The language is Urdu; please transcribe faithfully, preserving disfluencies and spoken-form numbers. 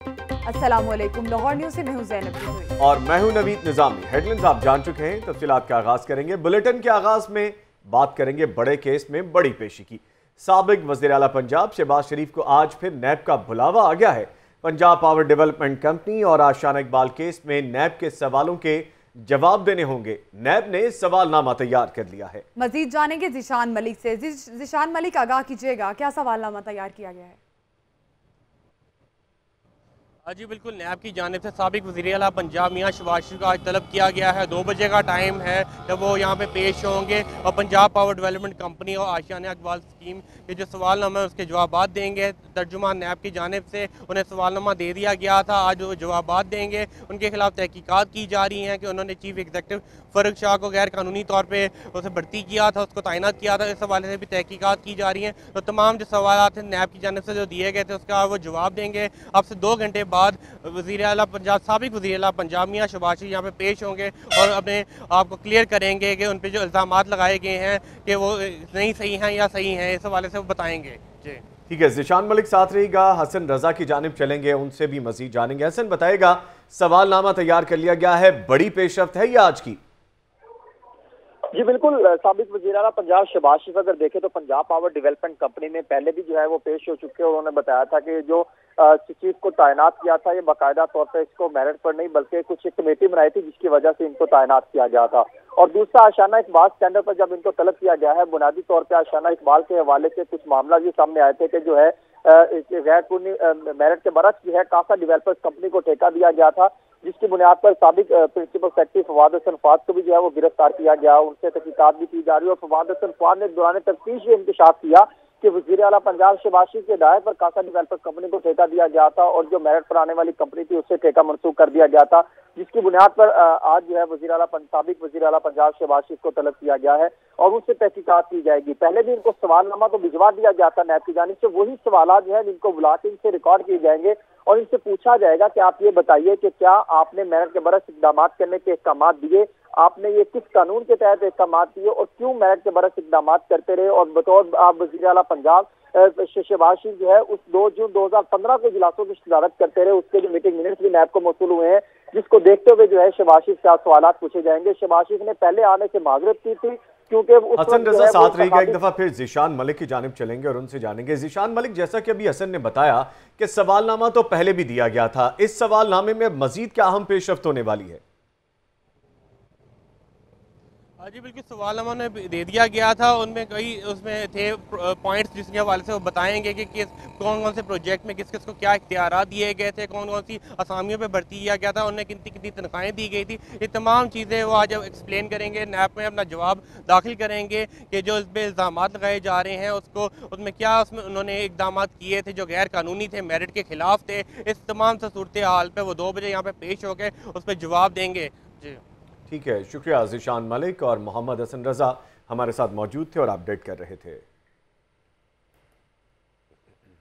السلام علیکم، لاہور نیوز سے میں ہوں زینب اور میں ہوں نوید نظامی۔ ہیڈلائنز آپ جان چکے ہیں، تفصیلات کا آغاز کریں گے۔ بلیٹن کے آغاز میں بات کریں گے بڑے کیس میں بڑی پیشی کی۔ سابق وزیر اعلیٰ پنجاب شہباز شریف کو آج پھر نیب کا بلاوا آ گیا ہے۔ پنجاب پاور ڈیولپمنٹ کمپنی اور آشیانہ-اقبال کیس میں نیب کے سوالوں کے جواب دینے ہوں گے۔ نیب نے سوال نامہ تیار کر لیا ہے۔ مزید جانیں گے ذیشان ملک سے۔ ذیشان ملک، آگاہ کیجیے گا، کیا سوال نامہ تیار کیا گیا ہے؟ جی بالکل، نیب کی جانب سے سابق وزیر اعلیٰ پنجاب میاں شہباز شریف کا آج طلب کیا گیا ہے۔ دو بجے کا ٹائم ہے جب وہ یہاں پہ پیش ہوں گے اور پنجاب پاور ڈیولپمنٹ کمپنی اور آشیانہ-اقبال اسکیم کے جو سوال نامہ ہے اس کے جوابات دیں گے۔ ترجمہ نیب کی جانب سے انہیں سوال نامہ دے دیا گیا تھا، آج وہ جوابات دیں گے۔ ان کے خلاف تحقیقات کی جا رہی ہیں کہ انہوں نے چیف ایگزیکٹو فرق شاہ کو غیر قانونی طور پہ اسے بھرتی کیا تھا، اس کو تعینات کیا تھا۔ اس حوالے سے بھی تحقیقات کی جا رہی ہیں۔ تو تمام جو سوالات ہیں نیب کی جانب سے جو دیے گئے تھے اس کا وہ جواب دیں گے۔ اب سے دو گھنٹے بعد وزیر اعلیٰ پنجاب سابق وزیر اعلیٰ پنجاب میاں شہباز شریف یہاں پہ پیش ہوں گے اور اپنے آپ کو کلیئر کریں گے کہ ان پہ جو الزامات لگائے گئے ہیں کہ وہ نہیں صحیح ہیں یا صحیح ہیں، اس حوالے سے وہ بتائیں گے۔ جی ٹھیک ہے، ذیشان ملک ساتھ رہے گا۔ حسن رضا کی جانب چلیں گے، ان سے بھی مزید جانیں گے۔ حسن بتائے گا، سوال نامہ تیار کر لیا گیا ہے، بڑی پیش رفت ہے یہ آج کی؟ جی بالکل، سابق وزیر اعلیٰ پنجاب شہباز شریف اگر دیکھیں تو پنجاب پاور ڈیولپمنٹ کمپنی میں پہلے بھی جو ہے وہ پیش ہو چکے، اور انہوں نے بتایا تھا کہ جو چیف کو تعینات کیا تھا یہ باقاعدہ طور پر اس کو میرٹ پر نہیں بلکہ کچھ ایک کمیٹی بنائی تھی جس کی وجہ سے ان کو تعینات کیا گیا تھا۔ اور دوسرا، آشیانہ-اقبال اسکینڈل پر جب ان کو طلب کیا گیا ہے، بنیادی طور پہ آشیانہ-اقبال کے حوالے سے کچھ معاملہ یہ سامنے آئے تھے کہ جو ہے غیر قانونی میرٹ کے برعکس جو ہے کاسا ڈیولپرز کمپنی کو ٹھیکہ دیا گیا تھا، جس کی بنیاد پر سابق پرنسپل سیکرٹری فواد حسن فواد کو بھی جو ہے وہ گرفتار کیا گیا، ان سے تحقیقات بھی کی جا رہی ہے۔ اور فواد حسن فواد نے دوران تفتیش یہ انکشاف کیا کہ وزیر اعلیٰ پنجاب شہباز شریف کی ہدایت پر کاسا ڈیولپر کمپنی کو ٹھیکہ دیا گیا تھا، اور جو میرٹ پر آنے والی کمپنی تھی اس سے ٹھیکہ منسوخ کر دیا گیا تھا، جس کی بنیاد پر آج جو ہے وزیر اعلیٰ سابق وزیر اعلیٰ پنجاب شہباز شریف کو طلب کیا گیا ہے اور ان سے تحقیقات کی جائے گی۔ پہلے بھی ان کو سوال نامہ تو بھجوا دیا گیا تھا نیب کی جانب سے، وہی سوالات جو ہے جن کو بلا کے ان سے ریکارڈ کیے جائیں گے اور ان سے پوچھا جائے گا کہ آپ یہ بتائیے کہ کیا آپ نے میرٹ کے برعکس اقدامات کرنے کے احکامات دیے، آپ نے یہ کس قانون کے تحت احکامات دیے اور کیوں میرٹ کے برعکس اقدامات کرتے رہے۔ اور بطور آپ وزیر اعلیٰ پنجاب شہباز شریف جو ہے اس دو جون دو ہزار پندرہ کو اجلاسوں کی صدارت کرتے رہے، اس کے جو میٹنگ منٹس بھی نیب کو موصول ہوئے ہیں، جس کو دیکھتے ہوئے جو ہے شہباز شریف سے سوالات پوچھے جائیں گے۔ شہباز شریف نے پہلے آنے سے معذرت کی تھی کیونکہ حسن رضا ساتھ رہے گا، ایک دفعہ پھر ذیشان ملک کی جانب چلیں گے اور ان سے جانیں گے۔ ذیشان ملک، جیسا کہ ابھی حسن نے بتایا کہ سوال نامہ تو پہلے بھی دیا گیا تھا، اس سوال نامے میں مزید کیا اہم پیش رفت ہونے والی ہے؟ جی بالکل، سوال نامہ نے دے دیا گیا تھا، ان میں کئی اس میں تھے پوائنٹس جس کے حوالے سے وہ بتائیں گے کہ کس کون کون سے پروجیکٹ میں کس کس کو کیا اختیارات دیے گئے تھے، کون کون سی اسامیوں پہ بھرتی کیا گیا تھا، انہیں کتنی کتنی تنخواہیں دی گئی تھی، یہ تمام چیزیں وہ آج ایکسپلین کریں گے، نیب میں اپنا جواب داخل کریں گے کہ جو اس پہ الزامات لگائے جا رہے ہیں اس کو اس میں کیا اس میں انہوں نے اقدامات کیے تھے جو غیر قانونی تھے، میرٹ کے خلاف تھے۔ اس تمام سے صورتحال پہ وہ دو بجے یہاں پہ پیش ہو کے اس پہ جواب دیں گے۔ جی ٹھیک ہے، شکریہ ذیشان ملک، اور محمد حسن رضا ہمارے ساتھ موجود تھے اور اپڈیٹ کر رہے تھے۔